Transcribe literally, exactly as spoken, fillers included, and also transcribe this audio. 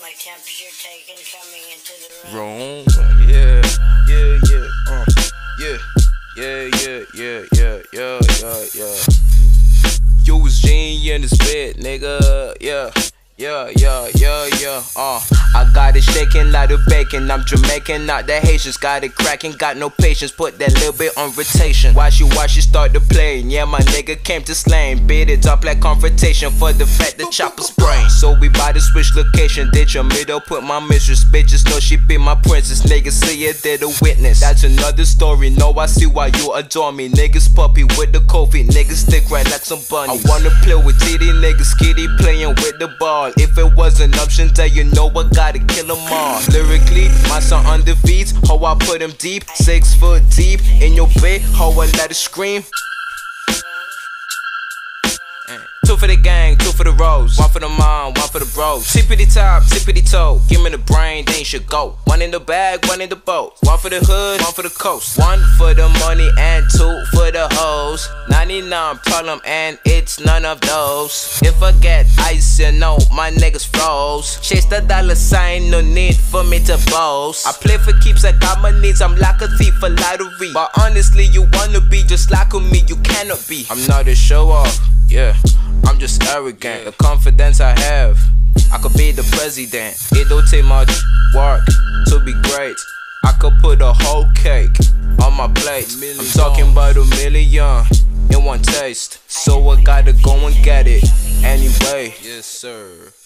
my temperature taken coming into the room. Room, yeah, yeah, yeah, uh, yeah, yeah, yeah, yeah, yeah, yeah, yeah, yeah. You was G in this bed, nigga, yeah. Yeah, yeah, yeah, yeah, uh I got it shaking like the bacon. I'm Jamaican, not the Haitians. Got it cracking, got no patience. Put that little bit on rotation. Watch you, watch you start to play. Yeah, my nigga came to slang. Beat it up like confrontation for the fact the chopper's brain. So we bout to switch location. Ditch your middle, put my mistress. Bitches know she be my princess. Niggas see it, they're the witness. That's another story. No, I see why you adore me. Niggas puppy with the coffee. Niggas stick right like some bunnies. I wanna play with T D niggas. Kitty playing with the ball. If it was an option, then you know I gotta kill them all. Lyrically, my son undefeats. How I put him deep, six foot deep in your bed. How I let it scream. Two for the gang, two for the rose. One for the mom, one for the bros. Tippity top, tippity toe. Give me the brain, then you should go. One in the bag, one in the boat. One for the hood, one for the coast. One for the money and two for the hoes. ninety-nine problem and it's none of those. If I get ice, you know my niggas froze. Chase the dollar sign, no need for me to boast. I play for keeps, I got my needs. I'm like a thief for lottery. But honestly, you wanna be just like me, you cannot be. I'm not a show off, yeah. I'm just arrogant, the confidence I have, I could be the president. It don't take much work to be great. I could put a whole cake on my plate. I'm talking about a million in one taste. So I gotta go and get it anyway. Yes, sir.